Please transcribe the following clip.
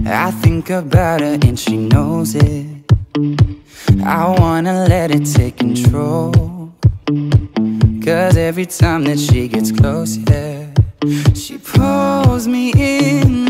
I think about her and she knows it. I wanna let it take control, 'cause every time that she gets close, yeah, she pulls me in